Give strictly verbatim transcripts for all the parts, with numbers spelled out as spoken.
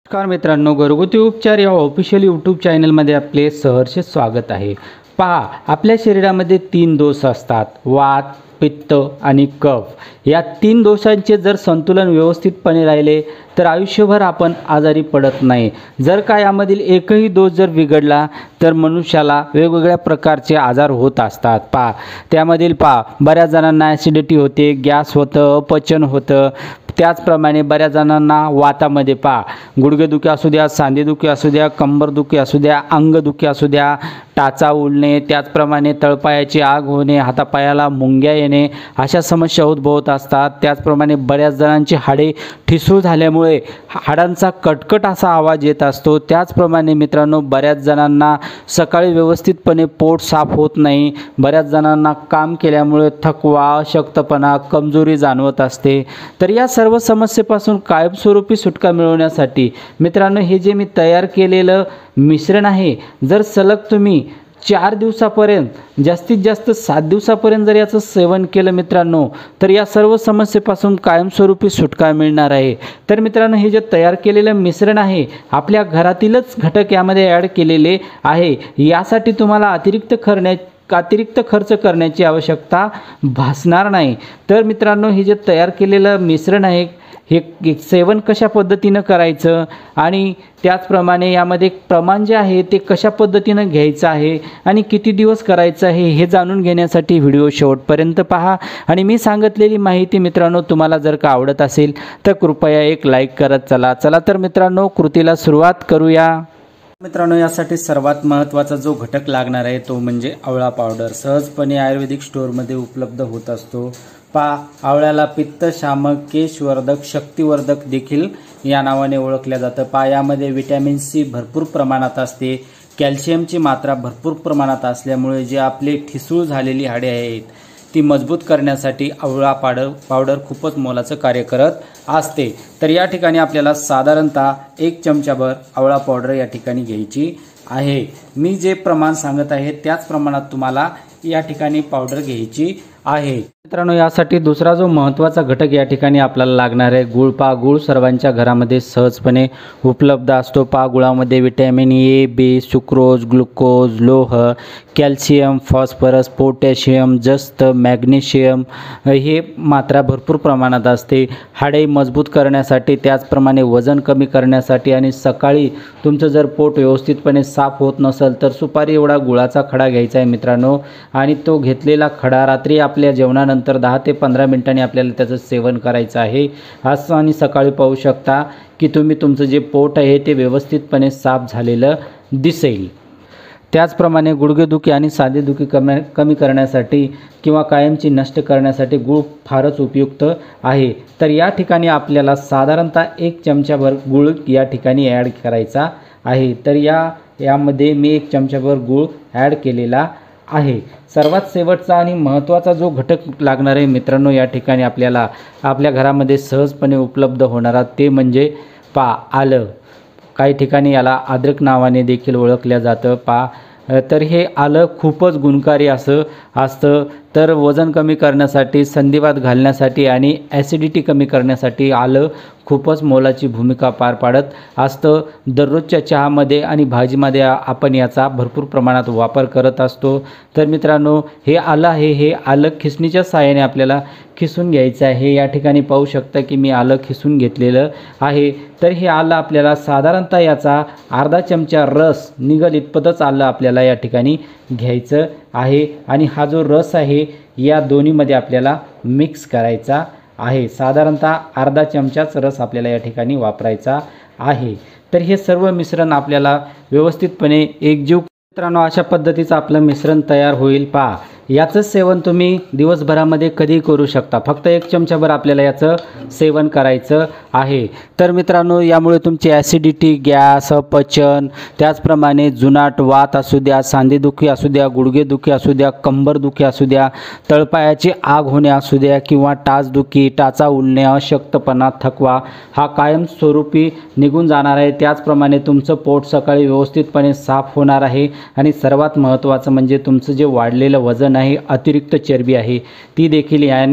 नमस्कार मित्रांनो, घरगुती उपचार या ऑफिशियल यूट्यूब चॅनलमध्ये आपले सहर्ष स्वागत आहे। पहा, आपल्या शरीरामध्ये तीन दोष असतात, वात, पित्त आणि कफ। या तीन दोषांचे जर संतुलन व्यवस्थितपणे राहिले तर आयुष्यभर आपण आजारी पडत नाही। जर का यामधील एकही दोष जर बिघडला तर मनुष्याला वेगवेगळ्या प्रकारचे आजार होत असतात। पहा, त्यामधील पहा बऱ्याच जणांना ॲसिडिटी होते, गॅस होतं, अपचन होतं। त्याचप्रमाणे बऱ्याच जणांना वातामध्ये पहा गुडघेदुखी असू द्या, सांधेदुखी असू द्या, कंबरदुखी असू द्या, अंगदुखी असू द्या, टाचा उलणे, त्याचप्रमाणे तळपायाची आग होणे, हातापायाला मुंग्या येणे, अशा समस्या उद्भवत असतात। त्याचप्रमाणे बऱ्याच जणांची हाडे ठिसूळ झाल्यामुळे हाडांचा कटकट असा आवाज येत असतो। त्याचप्रमाणे मित्रांनो, बऱ्याच जणांना सकाळी व्यवस्थितपणे पोट साफ होत नाही। बऱ्याच जणांना काम केल्यामुळे थकवा, अशक्तपणा, कमजोरी जाणवत असते। तर या सर्व समस्येपासून कायमस्वरूपी सुटका मिळवण्यासाठी मित्रांनो, हे जे मी तयार केलेलं मिश्रण आहे, जर सलग तुम्ही चार दिवसापर्यंत जास्तीत जास्त सात दिवसापर्यंत जर याचं सेवन केलं मित्रांनो, तर या सर्व समस्येपासून कायमस्वरूपी सुटका मिळणार आहे। तर मित्रांनो, हे जे तयार केलेलं मिश्रण आहे, आपल्या घरातीलच घटक यामध्ये ॲड केलेले आहे। यासाठी तुम्हाला अतिरिक्त खर्च अतिरिक्त खर्च करण्याची आवश्यकता भासणार नाही। तर मित्रांनो, हे जे तयार केलेलं मिश्रण आहे, हे सेवन कशा पद्धतीनं करायचं आणि त्याचप्रमाणे यामध्ये प्रमाण जे आहे ते कशा पद्धतीनं घ्यायचं आहे आणि किती दिवस करायचं आहे हे जाणून घेण्यासाठी व्हिडिओ शेवटपर्यंत पहा। आणि मी सांगितलेली माहिती मित्रांनो तुम्हाला जर का आवडत असेल तर कृपया एक लाईक करत चला चला तर मित्रांनो, कृतीला सुरुवात करूया। मित्रांनो, यासाठी सर्वात महत्त्वाचा जो घटक लागणार आहे तो म्हणजे आवळा पावडर। सहजपणे आयुर्वेदिक स्टोअरमध्ये उपलब्ध होत असतो। पहा, आवळ्याला पित्त शामक, केशवर्धक, शक्तिवर्धक देखील या नावाने ओळखल्या जातं। पहा, यामध्ये विटॅमिन सी भरपूर प्रमाणात असते। कॅल्शियमची मात्रा भरपूर प्रमाणात असल्यामुळे जे आपले ठिसूळ झालेली हाडे आहेत ती मजबूत करण्यासाठी आवळा पावडर पावडर खूपच मोलाचं कार्य करत असते। तर या ठिकाणी आपल्याला साधारणतः एक चमचाभर आवळा पावडर या ठिकाणी घ्यायची आहे। मी जे प्रमाण सांगत आहे त्याच प्रमाणात तुम्हाला या ठिकाणी पावडर घ्यायची आहे। मित्रांनो, यासाठी दुसरा जो महत्त्वाचा घटक या ठिकाणी आपल्याला लागणार आहे गुळ। पहा, गुळ सर्वांच्या घरामध्ये सहजपणे उपलब्ध असतो। पहा, गुळामध्ये vitamin A, B, sucrose, glucose, लोह, कॅल्शियम, फॉस्फरस, पोटॅशियम, जस्त, मॅग्नेशियम हे मात्रा भरपूर प्रमाणात असते। हाडे मजबूत करण्यासाठी, त्याचप्रमाणे वजन कमी करण्यासाठी आणि सकाळी तुमचं जर पोट व्यवस्थितपणे साफ होत नसेल तर सुपारी एवढा गुळाचा खडा घ्यायचा आहे मित्रांनो, आणि तो घेतलेला खडा रात्री आपल्या जेवणानंतर दहा ते पंधरा मिनिटांनी आपल्याला त्याचं सेवन करायचं आहे। असं आणि सकाळी पाहू शकता की तुम्ही तुमचं जे पोट आहे ते व्यवस्थितपणे साफ झालेलं दिसेल। त्याचप्रमाणे गुडघेदुखी आणि सांधेदुखी कमी कमी करण्यासाठी किंवा कायमची नष्ट करण्यासाठी गूळ फारच उपयुक्त आहे। तर या ठिकाणी आपल्याला साधारणतः एक चमचाभर गूळ या ठिकाणी ॲड करायचा आहे। तर या यामध्ये मी एक चमचाभर गूळ ॲड केलेला आहे। सर्वात शेवटचा आणि महत्त्वाचा जो घटक लागणार आहे मित्रांनो, या ठिकाणी आपल्याला आपल्या घरामध्ये सहजपणे उपलब्ध होणारा ते म्हणजे पहा आलं। काही ठिकाणी याला अद्रक नावाने देखील ओळखल्या जातं। पहा, तर हे आलं खूपच गुणकारी असं असतं। तर वजन कमी करण्यासाठी, संधिवात घालण्यासाठी आणि ॲसिडिटी कमी करण्यासाठी आलं खूपच मोलाची भूमिका पार पाडत असतं। दररोजच्या चहामध्ये आणि भाजीमध्ये आपण याचा भरपूर प्रमाणात वापर करत असतो। तर मित्रांनो, हे आलं आहे, हे आलं खिसणीच्या सहाय्याने आपल्याला खिसून घ्यायचं आहे। या ठिकाणी पाहू शकता की मी आलं खिसून घेतलेलं आहे। तर हे आलं आपल्याला साधारणतः याचा अर्धा चमचा रस निघल इतपतच आलं आपल्याला या ठिकाणी घ्यायचं आहे। आणि हा जो रस आहे या दोन्हीमध्ये आपल्याला मिक्स करायचा आहे। साधारणतः अर्धा चमचाच रस आपल्याला या ठिकाणी वापरायचा आहे। तर हे सर्व मिश्रण आपल्याला व्यवस्थितपणे एकजीव मित्रांनो, अशा पद्धतीचं आपलं मिश्रण तयार होईल। पहा, याचं सेवन तुम्ही दिवसभरामध्ये कधी करू शकता। फक्त एक चमचाभर आपल्याला याचं सेवन करायचं आहे। तर मित्रांनो, यामुळे तुमची ॲसिडिटी, गॅस, अपचन, त्याचप्रमाणे जुनाट, वात असू द्या, सांधेदुखी असू द्या, गुडघेदुखी असू द्या, कंबरदुखी असू द्या, तळपायाची आग होणे असू द्या किंवा टाचदुखी, टाचा उलणे, अशक्तपणा, थकवा हा कायमस्वरूपी निघून जाणार आहे। त्याचप्रमाणे तुमचं पोट सकाळी व्यवस्थितपणे साफ होणार आहे आणि सर्वात महत्त्वाचं म्हणजे तुमचं जे वाढलेलं वजन आहे, अतिरिक्त चरबी आहे, ती देखील याने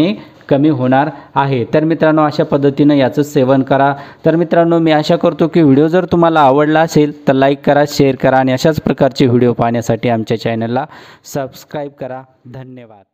कमी होणार आहे। तर मित्रांनो अशा पद्धतीनं याचं सेवन करा। तर मित्रांनो मी आशा करतो की व्हिडिओ जर तुम्हाला आवडला असेल तर लाईक करा, शेअर करा आणि अशाच प्रकारचे व्हिडिओ पाहण्यासाठी आमच्या चॅनलला सबस्क्राईब करा। धन्यवाद।